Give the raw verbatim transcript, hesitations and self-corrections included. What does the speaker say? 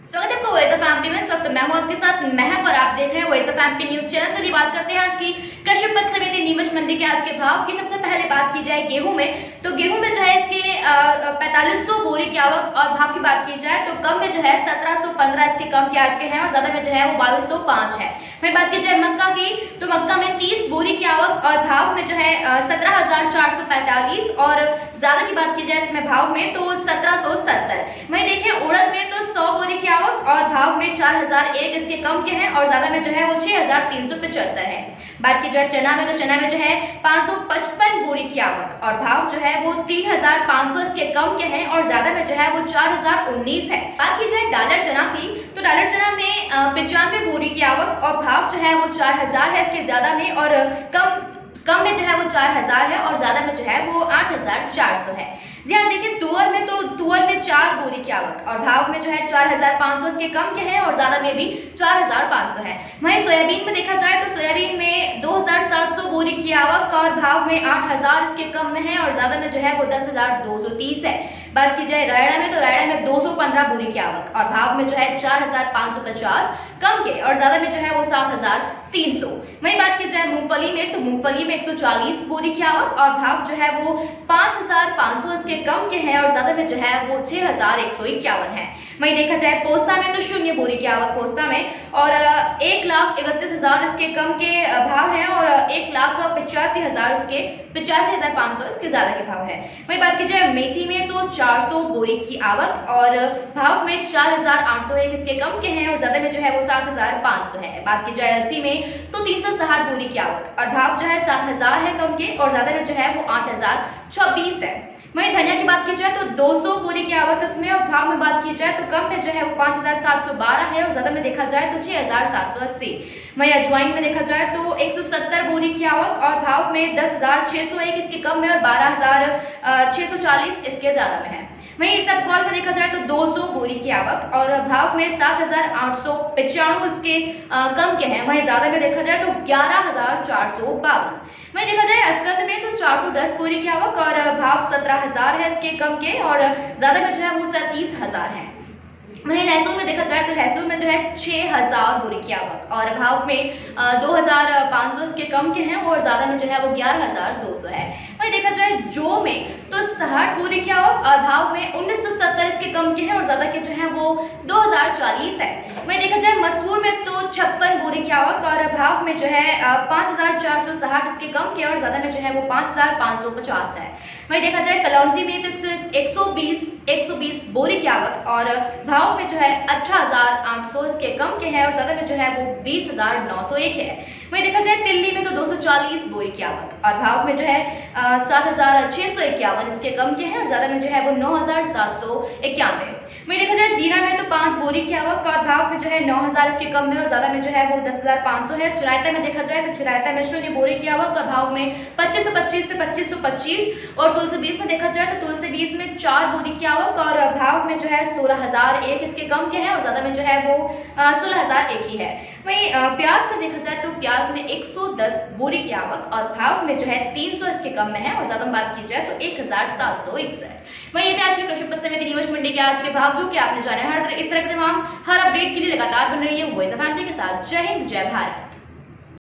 स्वागत है आपको वॉइस ऑफ एमपी में। इस वक्त मैं हूं आपके साथ महक और आप देख रहे हैं voice of MP news channel. चलिए बात करते हैं आज की कृषि उपज समिति नीमच मंडी के आज के भाव की। सबसे पहले बात की जाए गेहूं में, तो गेहूं में जो है इसके पैंतालीस सौ बोरी की आवक और भाव की बात की जाए तो कम में जो है सत्रह सौ पंद्रह इसके कम के आज के हैं और ज्यादा में जो है वो बाईस सौ पांच है। वहीं बात की जाए मक्का की, तो मक्का में तीस बोरी की आवक और भाव में जो है सत्रह हजार चार सौ पैंतालीस और ज्यादा की बात की जाए इसमें भाव में तो सत्रह सौ सत्तर। वहीं देखिए उड़द में तो सौ बोरी की आवक और भाव में चार हजार एक इसके कम के हैं और ज्यादा में जो है वो छह हजार तीन सौ पचहत्तर है। बात की जाए चना में, तो चना में जो है पांच सौ पचपन बोरी की आवक और भाव जो है वो तीन हजार पांच सौ इसके कम के हैं और ज्यादा में जो है वो चार हजार उन्नीस है। बात की जाए डालर चना की, तो डालर चना में पिचानवे बोरी की आवक और भाव जो है वो चार हजार है इसके ज्यादा में और कम कम में जो है वो चार हजार है और ज्यादा में जो है वो आठ हजार चार सौ है। जी हाँ, देखिए तुअर में, तो तुअर में चार बोरी की आवक और भाव में जो है चार हजार पांच सौ इसके कम के हैं और ज्यादा में भी चार हजार पांच सौ है। वहीं सोयाबीन में देखा जाए तो सोयाबीन में दो हजार सात सौ बोरी की आवक और भाव में आठ हजार इसके कम में है और ज्यादा में जो है वो दस हजार दो सौ तीस है। बात की जाए रायड़ा में, तो रायड़ा में दो सौ पंद्रह बोरी की आवक और भाव में जो है चार हजार पांच सौ पचास कम के और ज्यादा में जो है वो सात हजार तीन सौ। वहीं बात की जाए मूंगफली में, तो मूंगफली में एक सौ चालीस बोरी की आवक और भाव जो है वो पांच हजार पांच सौ इसके कम के हैं और ज्यादा में जो है वो छह हजार एक सौ इक्यावन है। वहीं देखा जाए पोस्ता में, तो शून्य बोरी की आवक पोस्ता में और एक लाख इकतीस हजार इसके कम के भाव है और एक लाख पचासी हजार इसके पचासी हजार पांच सौ इसके ज्यादा के भाव है। वहीं बात की जाए मेथी में, तो चार सौ बोरी की आवक और भाव में चार हजार आठ सौ एक इसके कम के हैं और ज्यादा में जो है वो सात हजार पांच सौ है। बात की जाए अलसी में, तो तीन सौ साठ बोरी की आवक और भाव जो है सात हजार है कम के और ज्यादा में जो है वो आठ हजार छब्बीस है। वहीं धनिया की बात की जाए तो दो सौ बोरी की आवक इसमें और भाव में बात की जाए तो कम में जो है वो पांच हजार सात सौ बारह है और ज्यादा में देखा जाए तो छह हजार सात सौ अस्सी। वहीं अजवाइन में देखा जाए तो एक सौ सत्तर बोरी की आवक और भाव में दस हजार छह सौ एक इसके कम में और बारह हजार छह सौ चालीस इसके ज्यादा में है। वहीं इसबगोल में देखा जाए तो दो सौ बोरी की आवक और भाव में सात हजार आठ सौ पचानवे इसके कम के हैं। वहीं ज्यादा में देखा जाए तो ग्यारह हजार चार सौ बावन। वहीं देखा जाए अस्कंद में, तो चार सौ दस बोरी की आवक और भाव सत्रह हजार है इसके कम के और ज्यादा में जो है वो सैंतीस हजार है। वहीं लहसुन में देखा जाए तो लहसुन में जो है छह हजार बोरी की आवक और भाव में दो हजार पांच सौ इसके कम के हैं और ज्यादा में जो है वो ग्यारह हजार दो सौ है। वहीं देखा जाए जौ में, तो साठ बोरी की आवक और भाव में उन्नीस सौ सत्तर इसके कम के हैं और ज्यादा के जो है वो दो हजार चालीस है। वहीं देखा जाए मसूर में, तो छप्पन बोरी की आवक और भाव में जो है पांच हजार चार सौ साठ इसके कम के और ज्यादा में जो है वो पांच हजार पांच सौ पचास है। वहीं देखा जाए कलौंजी में, तो एक सौ बीस एक सौ बीस बोरी की आवक और भाव में जो है अठारह हजार आठ सौ इसके कम के हैं और ज्यादा में जो है वो बीस हजार नौ सौ एक है। वहीं देखा जाए तिल्ली में, तो दो सौ चालीस बोरी की आवक और भाव में जो है सात हजार छह सौ इक्यावन इसके कम के हैं और ज्यादा में जो है वो नौ हजार सात सौ इक्यानवे। वहीं देखा जाए जीरा में, तो पांच बोरी की आवक और भाव में जो है नौ हजार इसके कम में और ज्यादा में जो है वो दस हजार पांच सौ है। चिरायता में देखा जाए तो चिरायता में शून्य बोरी की आवक और भाव में पच्चीस सौ पच्चीस से पच्चीस सौ पच्चीस और तुलसी बीस में देखा जाए तो तुलसी बीस में चार बोरी की आवक और भाव में जो है सोलह हजार एक इसके कम के हैं और ज्यादा में जो है वो सोलह हजार एक ही है। वहीं प्याज में देखा जाए तो प्याज में एक सौ दस बोरी की आवक और भाव में जो है तीन सौ इसके कम में है और ज्यादा में बात की जाए तो एक हजार सात सौ इकसठ। वहीं ये थे आज के कृषि उपज समिति नीमच मंडी के आज के भाव जो कि आपने जाने। हर तरह इस तरह के तमाम हर अपडेट के लिए लगातार बन रही है वॉइस ऑफ एमपी के साथ। जय हिंद, जय भारत।